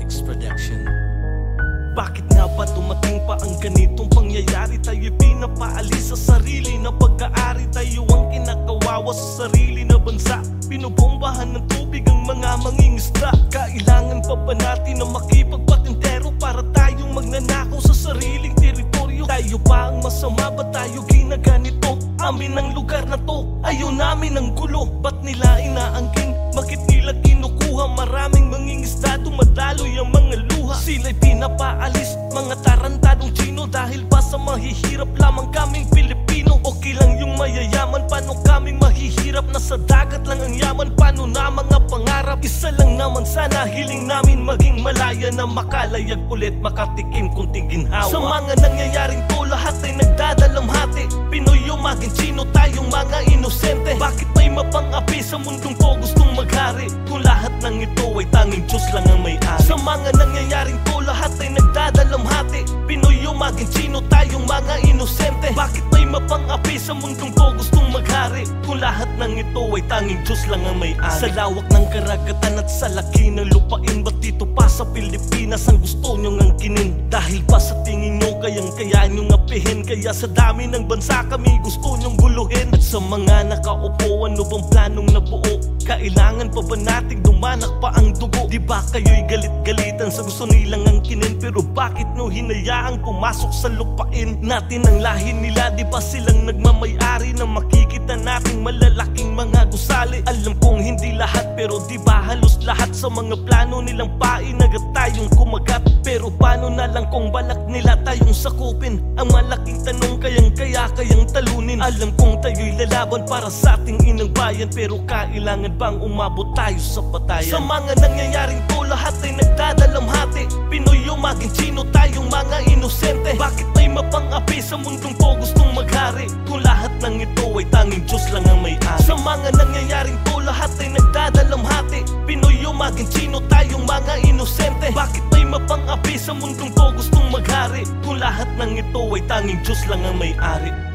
Max Production. Bakit nga ba dumating pa ang ganitong pangyayari? Tayo'y pinapaalis sa sarili na pag-aari. Tayo ang kinakawawa sa sarili na bansa. Binubombahan ng tubig ang mga mangingisda. Kailangan pa ba natin na makipagpatintero para tayong magnanakaw sa sariling teritoryo? Tayo pa ang masama, ba tayo ginaganito? Amin ang lugar na to, ayaw namin ang gulo. Ba't nila inaangking? Bakit nila kinukuha? Maraming mangingisda, dumadaloy ang mga luha. Sila'y pinapaalis, mga tarantadong Chino. Dahil ba sa mahihirap lamang kaming Pilipino? Okay lang yung mayayaman, paano kaming mahihirap? Nasa dagat lang ang yaman, paano na mga pangarap? Isa lang naman sana, hiling namin maging malaya na makalayag ulit, makatikim kunting ginhawa. Sa mga nangyayaring to, lahat ay nagdadalamhati. Pinoy o maging Chino, tayong mga inosente. Bakit may mapang-api sa mundong to gustong maghari? Kung lahat ng ito ay tanging Diyos lang ang may-ari. Sa mga nangyayaring to, lahat ay nagdadalamhati. Pinoy o maging Chino, tayong mga inosente. Bakit may mapang-api sa mundong to gustong maghari? Kung lahat ng ito ay tanging Diyos lang ang may-ari. Sa lawak ng karagatan at sa laki ng lupain, ba't dito pa sa Pilipinas ang gusto nyong angkinin? Dahil ba sa tingin nyo kaya nyong apihin? Kaya sa dami ng bansa kami gusto nyong guluhin. At sa mga nakaupo, ano bang planong nabuo? Kailangan pa ba nating dumanak pa ang dugo? Di ba kayo'y galit-galitan sa gusto nilang angkinin? Pero bakit nyo hinayaang pumasok sa lupain natin ang lahi nila? Di ba silang nagmamayari na makikita nating malalaking mga gusali? Alam kong hindi lahat, pero di ba halos lahat sa mga plano nilang painagat tayong kumagat? Pero paano na lang kung balak nila tayong sakupin? Ang malaking tanong, kayang talunin. Alam kong tayo'y lalaban para sa ating inang bayan, pero kailangan bang umabot tayo sa patayan? Sa mga nangyayaring to, lahat ay nagdadalamhati. Pinoy o maging Chino, tayong mga inosente. Bakit may mapang-api sa mundong to gustong maghari? Kung lahat ng ito ay tanging Diyos lang ang may-ari. Sa mga nangyayaring to, lahat ay nagdadalamhati. Pinoy o maging Chino, tayong mga inosente. Bakit may mapang-api sa mundong to gustong maghari? Kung lahat ng ito ay tanging Diyos lang ang may-ari.